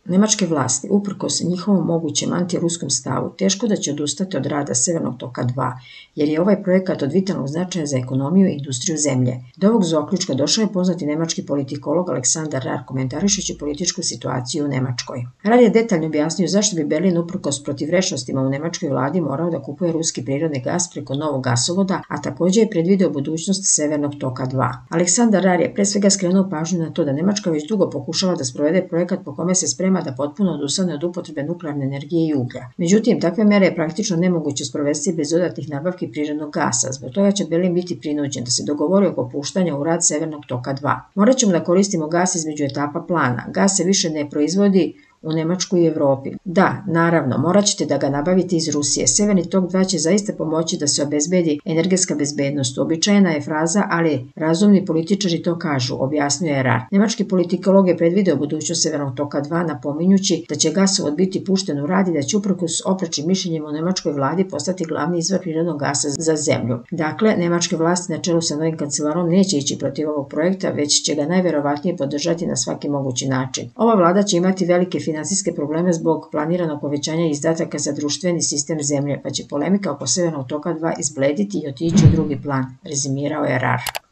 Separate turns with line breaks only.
Nemačke vlasti, uprkos njihovom mogućem antiruskom stavu, teško da će odustati od rada Severnog toka 2, jer je ovaj projekat od vitalnog značaja za ekonomiju i industriju zemlje. Do ovog zaključka došao je poznati nemački politikolog Aleksandar Rar komentarišući političku situaciju u Nemačkoj. Rar je detaljno objasnio zašto bi Berlin uprkos protivrečnostima u nemačkoj vladi morao da kupuje ruski prirodni gas preko novog gasovoda, a također je predvideo budućnost Severnog toka 2. Aleksandar Rar je pre svega skrenuo pažnju na to da Nemačka već dugo pokušava da sprovede projekat po kome se sprema da potpuno odustane od upotrebe nuklearne energije i uglja. Međutim, takve mere je praktično nemoguće sprovesti bez dodatnih nabavki prirodnog gasa. Zbog toga će Berlin biti prinuđen da se dogovori oko puštanja u rad Severnog toka 2. Morat ćemo da koristimo gas između etapa plana. Gas se više ne proizvodi u Nemačkoj i Evropi. Da, naravno, morat ćete da ga nabavite iz Rusije. Severni tok 2 će zaista pomoći da se obezbedi energetska bezbednost. Uobičajena je fraza, ali razumni političari to kažu, objasnio je Rar. Nemački politikolog je predvideo budućnost Severnog toka 2, napominjući da će gasovod biti pušten u rad i da će uprkos oprečnim mišljenjima u nemačkoj vladi postati glavni izvor prirodnog gasa za zemlju. Dakle, nemačke vlasti na čelu sa novim kancelarom neće ići protiv ovog projekta, već će ga najverovatnije podržati na svaki mogući način. Ova vlada će imati velike finansijske probleme zbog planiranog povećanja izdataka za društveni sistem zemlje, pa će polemika oko Severnog toka 2 izblediti i otići u drugi plan, rezimirao je Rar.